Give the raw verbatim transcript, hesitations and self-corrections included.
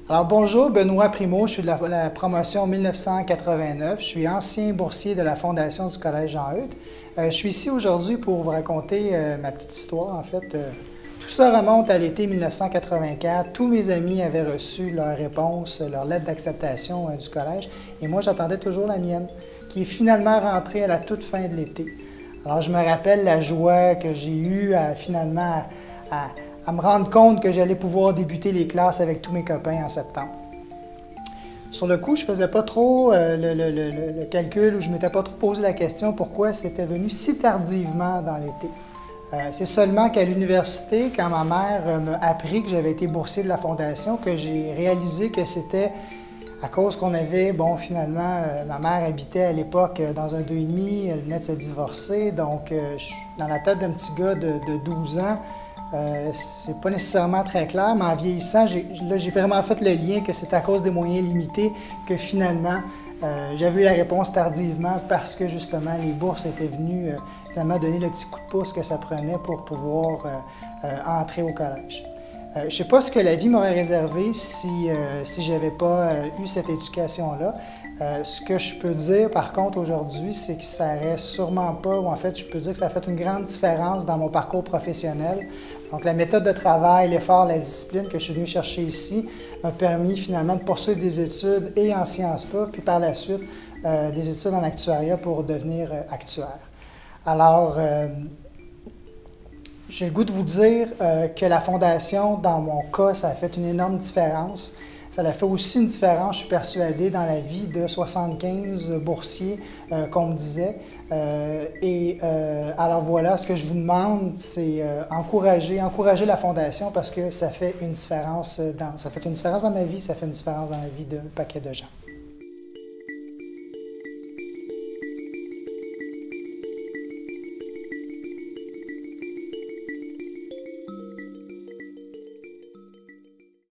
Alors bonjour, Benoît Primo, je suis de la, la promotion mille neuf cent quatre-vingt-neuf. Je suis ancien boursier de la Fondation du Collège Jean-Eudes. Euh, je suis ici aujourd'hui pour vous raconter euh, ma petite histoire. En fait, euh, tout ça remonte à l'été mille neuf cent quatre-vingt-quatre. Tous mes amis avaient reçu leur réponse, leur lettre d'acceptation euh, du collège, et moi j'attendais toujours la mienne, qui est finalement rentrée à la toute fin de l'été. Alors je me rappelle la joie que j'ai eue à finalement à, à à me rendre compte que j'allais pouvoir débuter les classes avec tous mes copains en septembre. Sur le coup, je ne faisais pas trop euh, le, le, le, le calcul ou je ne m'étais pas trop posé la question pourquoi c'était venu si tardivement dans l'été. Euh, C'est seulement qu'à l'université, quand ma mère euh, m'a appris que j'avais été boursier de la Fondation, que j'ai réalisé que c'était à cause qu'on avait, bon, finalement, euh, ma mère habitait à l'époque dans un deux et demi, elle venait de se divorcer, donc euh, je, dans la tête d'un petit gars de, de douze ans, Euh, c'est pas nécessairement très clair, mais en vieillissant, j'ai vraiment fait le lien que c'est à cause des moyens limités que finalement, euh, j'avais eu la réponse tardivement parce que justement les bourses étaient venues euh, finalement donner le petit coup de pouce que ça prenait pour pouvoir euh, euh, entrer au collège. Euh, je ne sais pas ce que la vie m'aurait réservé si, euh, si je n'avais pas euh, eu cette éducation-là. Euh, ce que je peux dire, par contre, aujourd'hui, c'est que ça reste sûrement pas, ou en fait, je peux dire que ça a fait une grande différence dans mon parcours professionnel. Donc, la méthode de travail, l'effort, la discipline que je suis venu chercher ici m'a permis finalement de poursuivre des études et en Sciences Po, puis par la suite, euh, des études en actuariat pour devenir euh, actuaire. Alors, euh, j'ai le goût de vous dire euh, que la Fondation, dans mon cas, ça a fait une énorme différence. Ça a fait aussi une différence, je suis persuadé, dans la vie de soixante-quinze boursiers euh, qu'on me disait. Euh, et euh, alors voilà, ce que je vous demande, c'est euh, encourager, encourager la Fondation parce que ça fait une différence dans, ça fait une différence dans ma vie, ça fait une différence dans la vie d'un paquet de gens.